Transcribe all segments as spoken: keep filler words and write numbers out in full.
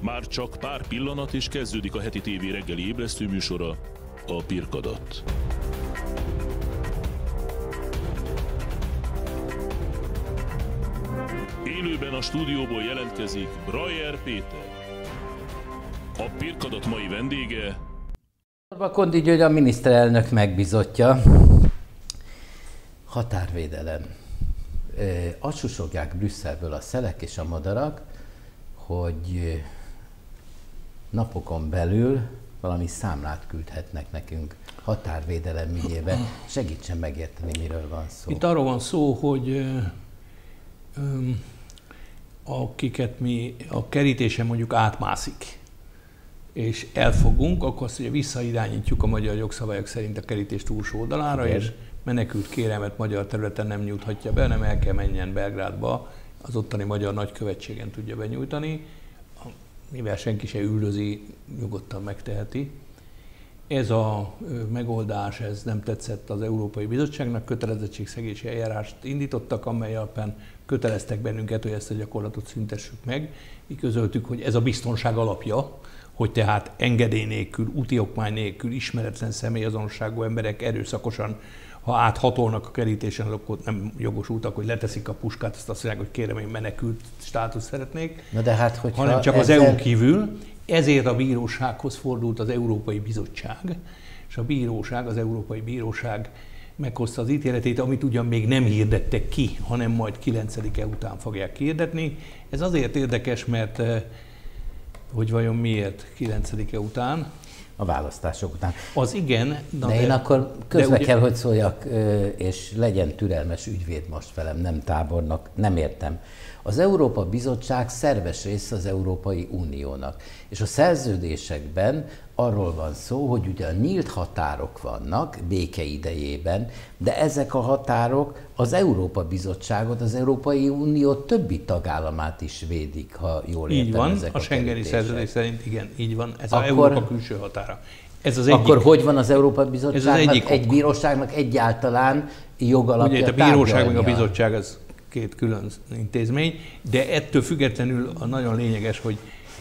Már csak pár pillanat és kezdődik a heti tévé reggeli ébresztő műsora, a Pirkadat. Élőben a stúdióból jelentkezik Brajer Péter. A Pirkadat mai vendége... Kondi György a miniszterelnök megbízottja. Határvédelem. Azt susogják Brüsszelből a szelek és a madarak, hogy napokon belül valami számlát küldhetnek nekünk határvédelem ügyében. Segítsen megérteni, miről van szó. Itt arról van szó, hogy ö, ö, akiket mi a kerítésen mondjuk átmászik, és elfogunk, akkor azt ugye visszairányítjuk a magyar jogszabályok szerint a kerítés túlsó oldalára, és menekült kérelmet magyar területen nem nyújthatja be, hanem el kell menjen Belgrádba, az ottani magyar nagykövetségen tudja benyújtani, mivel senki se üldözi, nyugodtan megteheti. Ez a megoldás, ez nem tetszett az Európai Bizottságnak, kötelezettségszegési eljárást indítottak, amely alapján köteleztek bennünket, hogy ezt a gyakorlatot szüntessük meg. Mi közöltük, hogy ez a biztonság alapja, hogy tehát engedély nélkül, úti okmány nélkül, ismeretlen személyazonosságú emberek erőszakosan, ha áthatolnak a kerítésen, akkor nem jogosultak, hogy leteszik a puskát, azt azt mondják, hogy kérem, én menekült státuszt szeretnék, Na de hát, hanem csak ezzel... az é u-n kívül. Ezért a bírósághoz fordult az Európai Bizottság, és a bíróság, az Európai Bíróság meghozta az ítéletét, amit ugyan még nem hirdettek ki, hanem majd kilencedike után fogják kihirdetni. Ez azért érdekes, mert hogy vajon miért kilencedike után? A választások után. Az igen. De, de én akkor közbe ugye... kell, hogy szóljak, és legyen türelmes ügyvéd most velem, nem tábornok, nem értem. Az Európa Bizottság szerves része az Európai Uniónak, és a szerződésekben arról van szó, hogy ugye nyílt határok vannak béke idejében, de ezek a határok az Európa Bizottságot, az Európai Unió többi tagállamát is védik, ha jól értem. Így van, ezek a, a Schengeni szerződés szerint igen, így van, ez az Európa külső határa. Ez az akkor egyik, hogy van az Európa Bizottságnak, egyik egy bíróságnak egyáltalán jogalapja ugye, a bíróság meg a bizottság az két külön intézmény, de ettől függetlenül a nagyon lényeges, hogy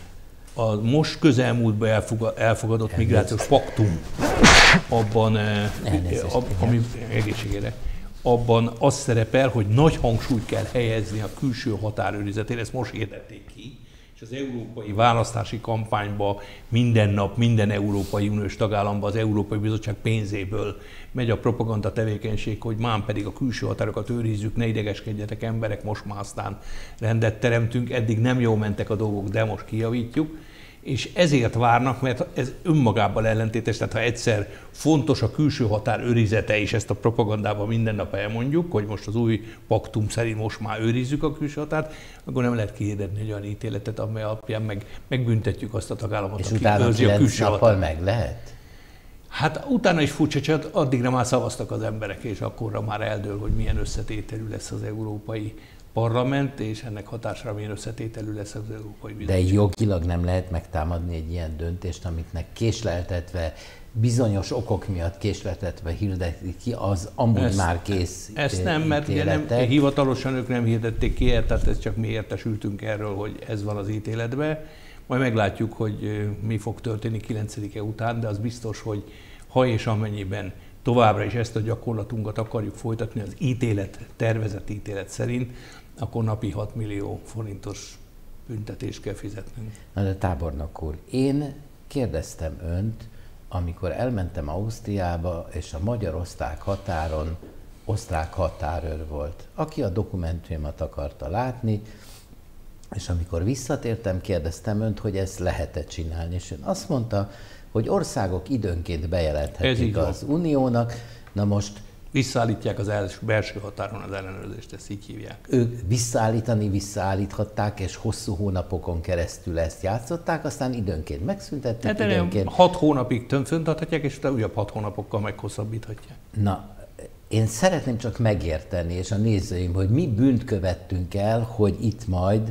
a most közelmúltban elfogadott Elnézést. migrációs paktum, abban, Elnézést, ab, ami egészségére, abban az szerepel, hogy nagy hangsúlyt kell helyezni a külső határőrizetére, ezt most hirdették ki, és az európai választási kampányban minden nap, minden Európai Uniós tagállamban az Európai Bizottság pénzéből megy a propaganda tevékenység, hogy már pedig a külső határokat őrizzük, ne idegeskedjetek emberek, most már aztán rendet teremtünk, eddig nem jól mentek a dolgok, de most kijavítjuk. És ezért várnak, mert ez önmagában ellentétes, tehát ha egyszer fontos a külső határ őrizete, és ezt a propagandában minden nap elmondjuk, hogy most az új paktum szerint most már őrizzük a külső határt, akkor nem lehet kihirdetni egy olyan ítéletet, amely alapján meg, megbüntetjük azt a tagállamot, és aki őrzi a külső határt. meg lehet? Hát utána is furcsa, csak addigra már szavaztak az emberek, és akkorra már eldől, hogy milyen összetételű lesz az Európai Parlament, és ennek hatására milyen összetételű lesz az Európai Bizottság. De jogilag nem lehet megtámadni egy ilyen döntést, amitnek késleltetve, bizonyos okok miatt késleltetve hirdetik ki, az amúgy ezt, már kész Ezt nem, mert ugye nem, hivatalosan ők nem hirdették ki, tehát ez csak mi értesültünk erről, hogy ez van az ítéletben. Majd meglátjuk, hogy mi fog történni kilencedike után, de az biztos, hogy ha és amennyiben továbbra is ezt a gyakorlatunkat akarjuk folytatni az ítélet, tervezett ítélet szerint, akkor napi hat millió forintos büntetést kell fizetnünk. Na de tábornok úr, én kérdeztem önt, amikor elmentem Ausztriába, és a magyar-osztrák határon osztrák határőr volt, aki a dokumentumomat akarta látni, és amikor visszatértem, kérdeztem önt, hogy ezt lehet-e csinálni, és ön azt mondta, hogy országok időnként bejelenthetik az uniónak. Na most visszaállítják az első, belső határon az ellenőrzést, ezt így hívják. Ők visszaállítani visszaállíthatták, és hosszú hónapokon keresztül ezt játszották, aztán időnként megszüntették, hát időnként... Hat hónapig fönntarthatják, és utána újabb hat hónapokkal meghosszabbíthatják. Na, én szeretném csak megérteni, és a nézőim, hogy mi bűnt követtünk el, hogy itt majd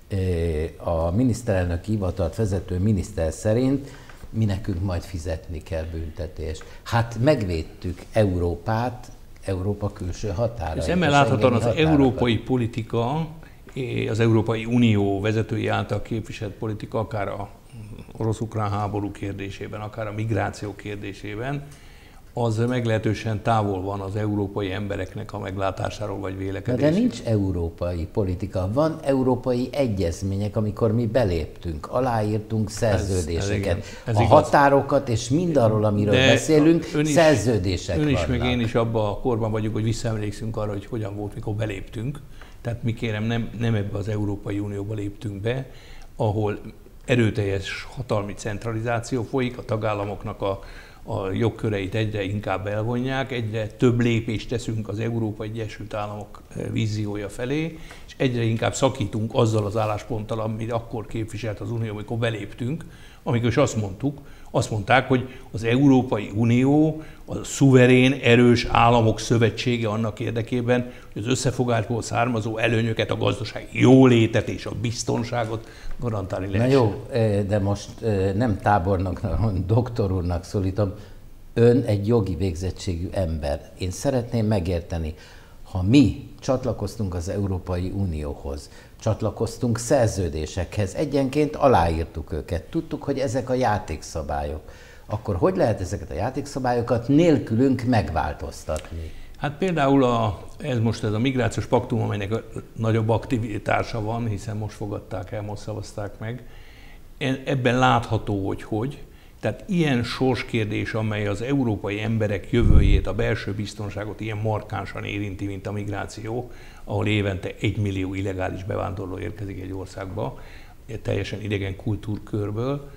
a miniszterelnöki hivatalt vezető miniszter szerint mi nekünk majd fizetni kell büntetést. Hát megvédtük Európát, Európa külső határait. Ez emelláthatóan az európai politika az Európai Unió vezetői által képviselt politika, akár a orosz-ukrán háború kérdésében, akár a migráció kérdésében, az meglehetősen távol van az európai embereknek a meglátásáról vagy vélekedéséről. De nincs európai politika, van európai egyezmények, amikor mi beléptünk, aláírtunk szerződéseket, ez, ez a igaz. Határokat és mindarról, amiről de beszélünk, ön is, szerződések ön is, vannak. meg én is abban a korban vagyunk, hogy visszaemlékszünk arra, hogy hogyan volt, mikor beléptünk. Tehát mi kérem, nem, nem ebbe az Európai Unióba léptünk be, ahol erőteljes hatalmi centralizáció folyik, a tagállamoknak a a jogköreit egyre inkább elvonják, egyre több lépést teszünk az Európai Egyesült Államok víziója felé, és egyre inkább szakítunk azzal az állásponttal, amit akkor képviselt az Unió, amikor beléptünk, amikor is azt mondtuk, azt mondták, hogy az Európai Unió a szuverén, erős államok szövetsége annak érdekében, hogy az összefogásból származó előnyöket, a gazdasági jólétet és a biztonságot garantálni lehessen. Na jó, de most nem tábornoknak, hanem doktor úrnak szólítom. Ön egy jogi végzettségű ember. Én szeretném megérteni, ha mi csatlakoztunk az Európai Unióhoz, csatlakoztunk szerződésekhez, egyenként aláírtuk őket, tudtuk, hogy ezek a játékszabályok, akkor hogy lehet ezeket a játékszabályokat nélkülünk megváltoztatni? Hát például a, ez most ez a migrációs paktum, amelynek nagyobb aktivitása van, hiszen most fogadták el, most szavazták meg. Ebben látható, hogy hogy. Tehát ilyen sorskérdés, amely az európai emberek jövőjét, a belső biztonságot ilyen markánsan érinti, mint a migráció, ahol évente egy millió illegális bevándorló érkezik egy országba, teljesen idegen kultúrkörből.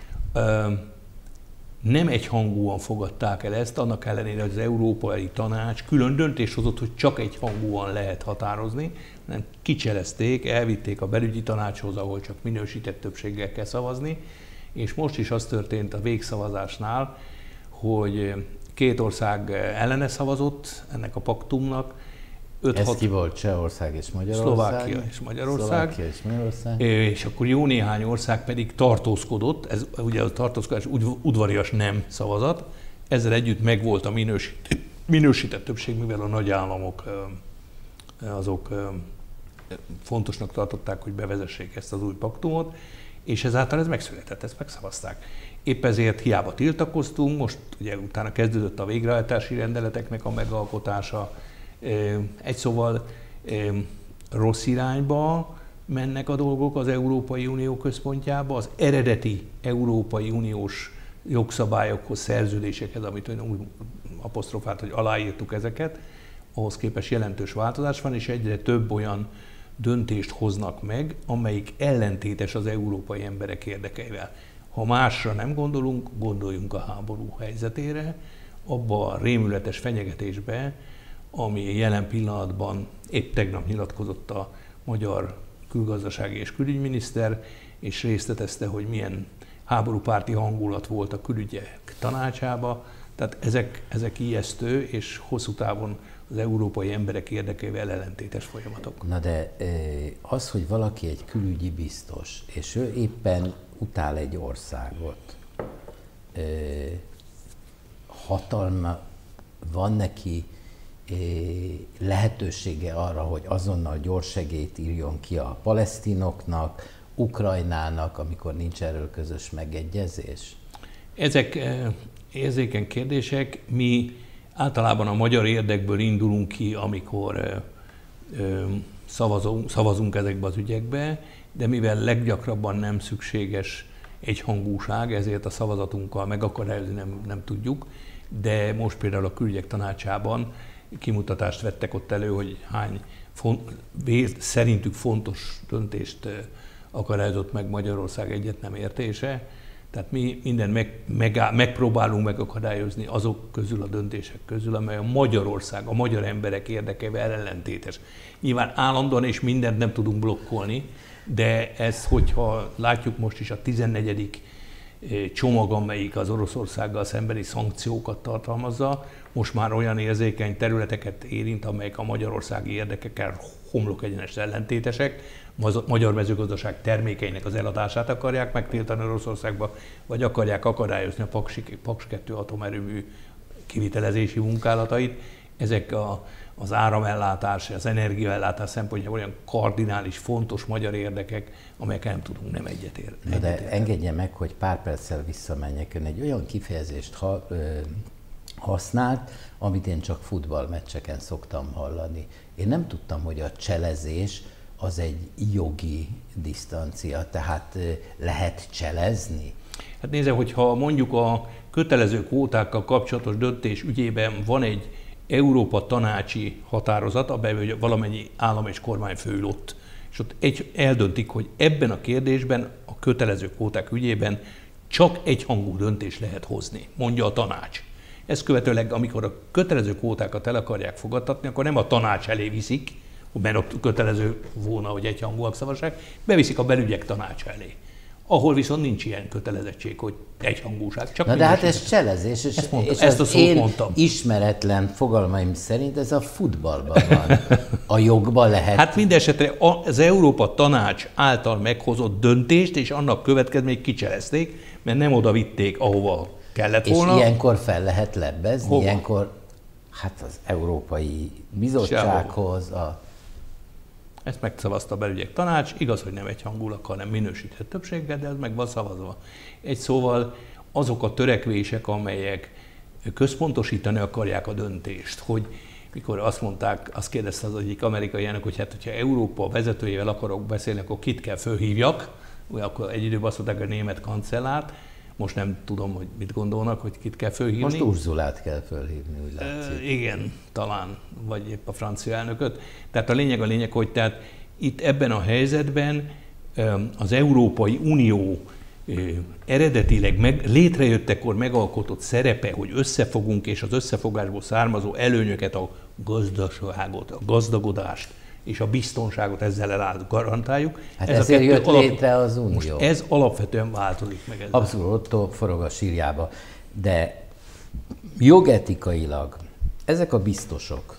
Nem egyhangúan fogadták el ezt, annak ellenére, hogy az Európai Tanács külön döntést hozott, hogy csak egyhangúan lehet határozni, hanem kicselezték, elvitték a belügyi tanácshoz, ahol csak minősített többséggel kell szavazni, és most is az történt a végszavazásnál, hogy két ország ellene szavazott ennek a paktumnak. öt hat... Ez ki volt? Csehország és Magyarország? Szlovákia és Magyarország. Szlovákia és Magyarország. És akkor jó néhány ország pedig tartózkodott, ez ugye a tartózkodás udvarias nem szavazat, ezzel együtt megvolt a minősített, minősített többség, mivel a nagyállamok azok fontosnak tartották, hogy bevezessék ezt az új paktumot, és ezáltal ez megszületett, ezt megszavazták. Épp ezért hiába tiltakoztunk, most ugye utána kezdődött a végrehajtási rendeleteknek a megalkotása. Egy szóval rossz irányba mennek a dolgok az Európai Unió központjába, az eredeti Európai Uniós jogszabályokhoz, szerződésekhez, amit ön úgy apostrofált, hogy aláírtuk ezeket, ahhoz képest jelentős változás van, és egyre több olyan döntést hoznak meg, amelyik ellentétes az európai emberek érdekeivel. Ha másra nem gondolunk, gondoljunk a háború helyzetére, abba a rémületes fenyegetésbe, ami jelen pillanatban épp tegnap nyilatkozott a magyar külgazdasági és külügyminiszter, és részletezte, hogy milyen háborúpárti hangulat volt a külügyek tanácsába. Tehát ezek, ezek ijesztő, és hosszú távon az európai emberek érdekeivel ellentétes folyamatok. Na de az, hogy valaki egy külügyi biztos, és ő éppen utál egy országot, hatalma van neki, lehetősége arra, hogy azonnal gyors segélyt írjon ki a palesztinoknak, Ukrajnának, amikor nincs erről közös megegyezés? Ezek érzékeny kérdések. Mi általában a magyar érdekből indulunk ki, amikor szavazunk, szavazunk ezekbe az ügyekbe, de mivel leggyakrabban nem szükséges egyhangúság, ezért a szavazatunkkal megakadályozni nem, nem tudjuk, de most például a külügyek tanácsában kimutatást vettek ott elő, hogy hány font, szerintük fontos döntést akadályozott meg Magyarország egyet nem értése. Tehát mi mindent meg, meg, megpróbálunk megakadályozni azok közül, a döntések közül, amely a Magyarország, a magyar emberek érdekeivel ellentétes. Nyilván állandóan és mindent nem tudunk blokkolni, de ez, hogyha látjuk most is a tizennegyedik csomag, amelyik az Oroszországgal szembeni szankciókat tartalmazza, most már olyan érzékeny területeket érint, amelyek a magyarországi érdekekkel homlok egyenes ellentétesek. Magyar mezőgazdaság termékeinek az eladását akarják megtiltani Oroszországba, vagy akarják akadályozni a Paks kettő atomerőmű kivitelezési munkálatait. Ezek a, az áramellátás, az energiaellátás szempontjából olyan kardinális, fontos magyar érdekek, amelyekkel nem tudunk nem egyet érteni. De engedje meg, hogy pár perccel visszamenjek. Ön egy olyan kifejezést ha, ö, használt, amit én csak futballmeccseken szoktam hallani. Én nem tudtam, hogy a cselezés az egy jogi disztancia, tehát ö, lehet cselezni? Hát nézze, hogyha mondjuk a kötelező kvótákkal kapcsolatos döntés ügyében van egy Európa tanácsi határozat, amelyben valamennyi állam és kormányfő ül ott, és ott egy, eldöntik, hogy ebben a kérdésben, a kötelező kvóták ügyében csak egyhangú döntés lehet hozni, mondja a tanács. Ezt követőleg, amikor a kötelező kvótákat el akarják fogadtatni, akkor nem a tanács elé viszik, mert a kötelező volna, hogy egyhangúak szavazzák, beviszik a belügyek tanácsa elé. Ahol viszont nincs ilyen kötelezettség, hogy egyhangúság. Csak Na de hát ez cselezés, és, ezt mondtam, és ezt a az szót én mondtam. ismeretlen fogalmaim szerint ez a futballban van. A jogban lehet... Hát mindesetre az Európa Tanács által meghozott döntést, és annak következményét kicselezték, mert nem oda vitték, ahova kellett volna. És ilyenkor fel lehet lebbezni, Hova? ilyenkor hát az Európai Bizottsághoz, a... Ezt megszavazta a belügyek tanács, igaz, hogy nem egyhangúlag, hanem minősített többséggel, de ez meg van szavazva. Egy szóval azok a törekvések, amelyek központosítani akarják a döntést, hogy mikor azt mondták, azt kérdezte az egyik amerikai elnök, hogy hát, hogyha Európa vezetőjével akarok beszélni, akkor kit kell fölhívjak, akkor egy időben azt mondták, a német kancellárt, most nem tudom, hogy mit gondolnak, hogy kit kell fölhívni. Most Urzulát kell fölhívni, úgy látszik. E, igen, talán, vagy épp a francia elnököt. Tehát a lényeg a lényeg, hogy tehát itt ebben a helyzetben az Európai Unió eredetileg meg, létrejöttekor megalkotott szerepe, hogy összefogunk, és az összefogásból származó előnyöket, a gazdaságot, a gazdagodást és a biztonságot ezzel eláll garantáljuk. Hát ez ezért a jött alap... létre az Unió. Most ez alapvetően változik meg. Ezzel. Abszolút, ott forog a sírjába. De jogetikailag ezek a biztosok,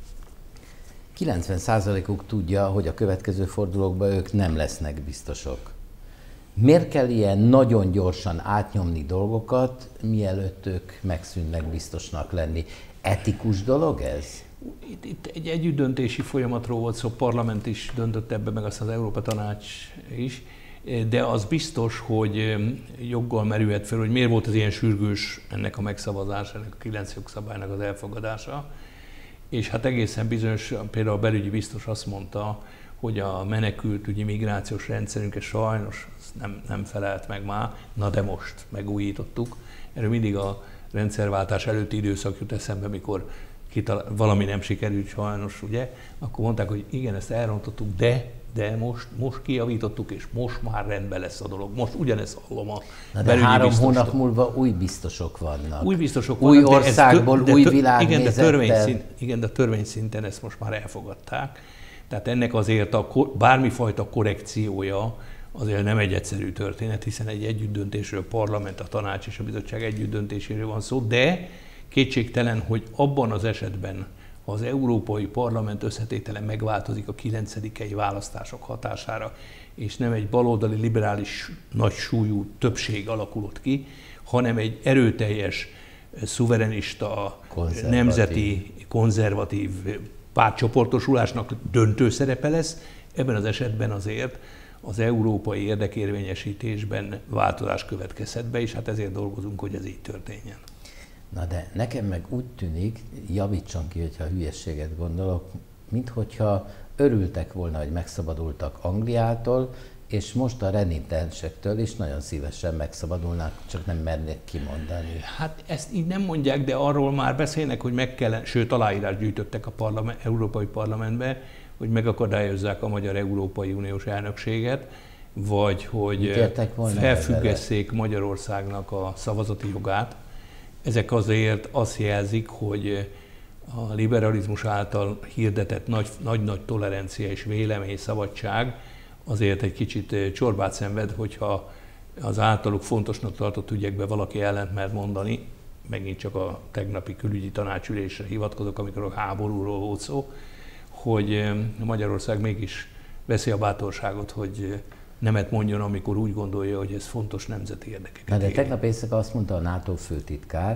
kilencven százalékuk tudja, hogy a következő fordulókban ők nem lesznek biztosok. Miért kell ilyen nagyon gyorsan átnyomni dolgokat, mielőtt ők megszűnnek biztosnak lenni? Etikus dolog ez? Itt, itt egy együttdöntési folyamatról volt szó, a parlament is döntött ebbe, meg azt az Európa Tanács is, de az biztos, hogy joggal merülhet fel, hogy miért volt ez ilyen sürgős ennek a megszavazása, ennek a kilenc jogszabálynak az elfogadása. És hát egészen bizonyos, például a belügyi biztos azt mondta, hogy a menekültügyi migrációs rendszerünket sajnos nem, nem felelt meg már, na de most megújítottuk. Erről mindig a rendszerváltás előtti időszak jut eszembe, mikor Kital- valami nem sikerült sajnos, ugye, akkor mondták, hogy igen, ezt elrontottuk, de, de most, most kijavítottuk, és most már rendben lesz a dolog. Most ugyanezt hallom a Na de három hónap múlva új biztosok vannak. Új biztosok új vannak. országból, de ez, de, új de, világnézettel. Igen, de törvényszint, igen, de törvényszinten ezt most már elfogadták. Tehát ennek azért a bármifajta korrekciója azért nem egy egyszerű történet, hiszen egy együttdöntésről, a parlament, a tanács és a bizottság együttdöntéséről van szó, de kétségtelen, hogy abban az esetben, ha az Európai Parlament összetétele megváltozik a kilencedikei választások hatására, és nem egy baloldali, liberális, nagy súlyú többség alakulott ki, hanem egy erőteljes, szuverenista, konzervatív. nemzeti, konzervatív pártcsoportosulásnak döntő szerepe lesz, ebben az esetben azért az európai érdekérvényesítésben változás következhet be, és hát ezért dolgozunk, hogy ez így történjen. Na de nekem meg úgy tűnik, javítson ki, hogyha hülyességet gondolok, minthogyha örültek volna, hogy megszabadultak Angliától, és most a renitensektől is nagyon szívesen megszabadulnak, csak nem mernék kimondani. Hát ezt így nem mondják, de arról már beszélnek, hogy meg kell, sőt aláírás gyűjtöttek a parlament, Európai Parlamentbe, hogy megakadályozzák a Magyar Európai Uniós elnökséget, vagy hogy felfüggesszék Magyarországnak a szavazati jogát. Ezek azért azt jelzik, hogy a liberalizmus által hirdetett nagy-nagy tolerancia és vélemény szabadság azért egy kicsit csorbát szenved, hogyha az általuk fontosnak tartott ügyekben valaki ellent mer mondani, megint csak a tegnapi külügyi tanácsülésre hivatkozok, amikor a háborúról volt szó, hogy Magyarország mégis veszi a bátorságot, hogy nemet mondjon, amikor úgy gondolja, hogy ez fontos nemzeti érdekeket. Na de tegnap éjszaka azt mondta a NATO főtitkár,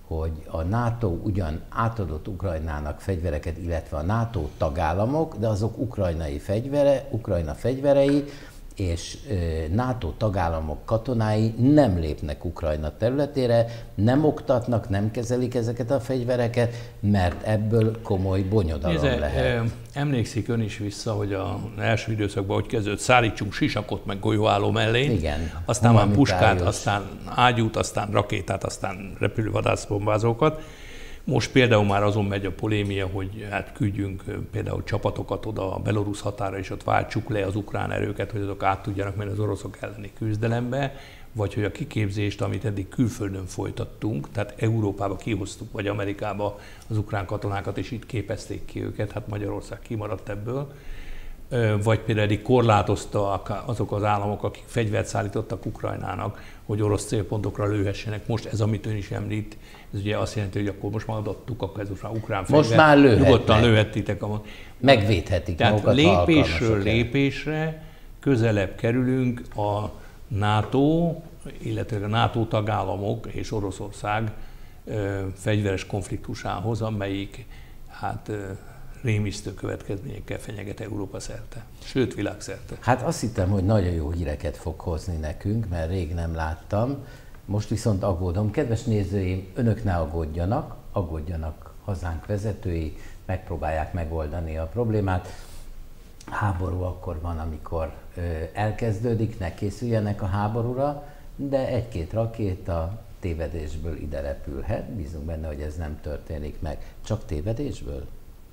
hogy a NATO ugyan átadott Ukrajnának fegyvereket, illetve a NATO tagállamok, de azok ukrajnai fegyvere, Ukrajna fegyverei, és NATO tagállamok katonái nem lépnek Ukrajna területére, nem oktatnak, nem kezelik ezeket a fegyvereket, mert ebből komoly bonyodalom Nézze, lehet. Emlékszik ön is vissza, hogy az első időszakban, hogy kezdődött, szállítsunk sisakot, meg golyóálló mellé, igen, aztán már puskát, aztán ágyút, aztán rakétát, aztán repülő vadászbombázókat. Most például már azon megy a polémia, hogy hát küldjünk például csapatokat oda a belorusz határa, és ott váltsuk le az ukrán erőket, hogy azok át tudjanak menni az oroszok elleni küzdelembe, vagy hogy a kiképzést, amit eddig külföldön folytattunk, tehát Európába kihoztuk, vagy Amerikába az ukrán katonákat, és itt képezték ki őket, hát Magyarország kimaradt ebből, vagy például eddig korlátozta azok az államok, akik fegyvert szállítottak Ukrajnának, hogy orosz célpontokra lőhessenek. Most ez, amit ön is említ, ez ugye azt jelenti, hogy akkor most már adottuk, akkor ez most már ukrán fegyver. Most már lőhetnek. Nyugodtan lőhettitek. Megvédhetik Tehát magukat, lépésről lépésre közelebb kerülünk a NATO, illetve a NATO tagállamok és Oroszország fegyveres konfliktusához, amelyik hát rémisztő következményekkel fenyeget Európa szerte, sőt világszerte. Hát azt hittem, hogy nagyon jó híreket fog hozni nekünk, mert rég nem láttam. Most viszont aggódom. Kedves nézőim, önök ne aggódjanak, aggódjanak hazánk vezetői, megpróbálják megoldani a problémát. Háború akkor van, amikor ö, elkezdődik, ne készüljenek a háborúra, de egy-két rakéta tévedésből ide repülhet. Bízunk benne, hogy ez nem történik meg. Csak tévedésből?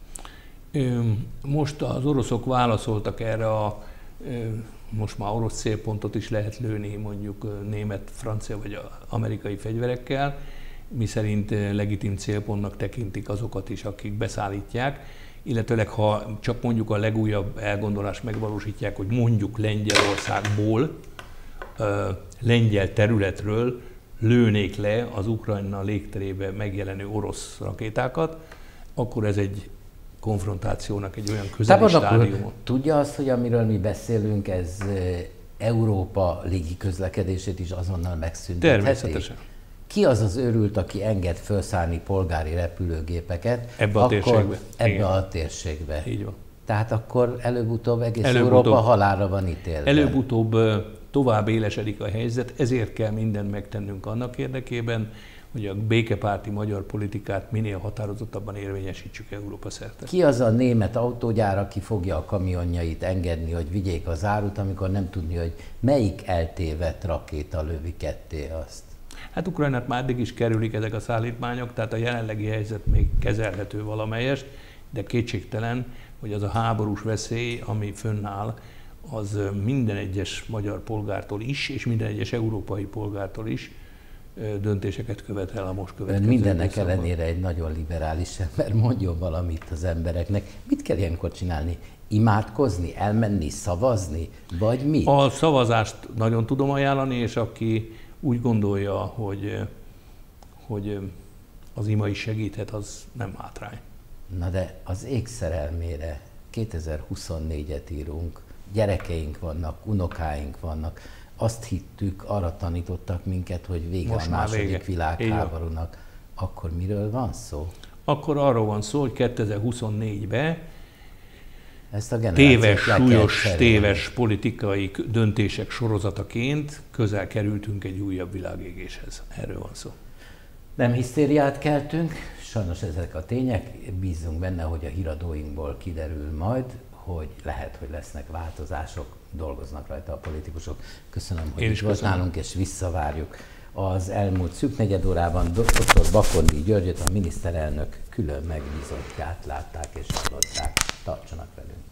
Most az oroszok válaszoltak erre a, most már orosz célpontot is lehet lőni, mondjuk német, francia vagy amerikai fegyverekkel, miszerint legitim célpontnak tekintik azokat is, akik beszállítják, illetőleg ha csak mondjuk a legújabb elgondolást megvalósítják, hogy mondjuk Lengyelországból, lengyel területről lőnék le az Ukrajna légterébe megjelenő orosz rakétákat, akkor ez egy konfrontációnak egy olyan közeli stádium. Tudja azt, hogy amiről mi beszélünk, ez Európa légi közlekedését is azonnal megszüntetheti? Természetesen. Ki az az őrült, aki enged felszállni polgári repülőgépeket? Ebbe a térségbe. Ebbe a térségbe. Így van. Tehát akkor előbb-utóbb egész előbb-utóbb, Európa halálra van ítélve. Előbb-utóbb tovább élesedik a helyzet, ezért kell mindent megtennünk annak érdekében, hogy a békepárti magyar politikát minél határozottabban érvényesítsük Európa szerte. Ki az a német autógyár, aki fogja a kamionjait engedni, hogy vigyék az árut, amikor nem tudni, hogy melyik eltévedt rakéta lövi ketté azt? Hát Ukrajnát már eddig is kerülik ezek a szállítmányok, tehát a jelenlegi helyzet még kezelhető valamelyest, de kétségtelen, hogy az a háborús veszély, ami fönnáll, az minden egyes magyar polgártól is, és minden egyes európai polgártól is döntéseket követel a most következő. Ön mindennek ellenére egy nagyon liberális ember, mondjon valamit az embereknek. Mit kell ilyenkor csinálni? Imádkozni, elmenni, szavazni, vagy mi? A szavazást nagyon tudom ajánlani, és aki úgy gondolja, hogy, hogy az ima is segíthet, az nem hátrány. Na de az ég szerelmére kétezer-huszonnégyet írunk, gyerekeink vannak, unokáink vannak, azt hittük, arra tanítottak minket, hogy vége most a második vége. világháborúnak. Akkor miről van szó? Akkor arról van szó, hogy kétezer-huszonnégyben ezt a téves, súlyos, téves politikai döntések sorozataként közel kerültünk egy újabb világégéshez. Erről van szó. Nem hisztériát keltünk, sajnos ezek a tények, bízunk benne, hogy a híradóinkból kiderül majd, hogy lehet, hogy lesznek változások, dolgoznak rajta a politikusok. Köszönöm, hogy itt volt nálunk, és visszavárjuk. Az elmúlt szűk negyed órában doktor Bakondy Györgyöt, a miniszterelnök külön megbízottját látták és hallották. Tartsanak velünk!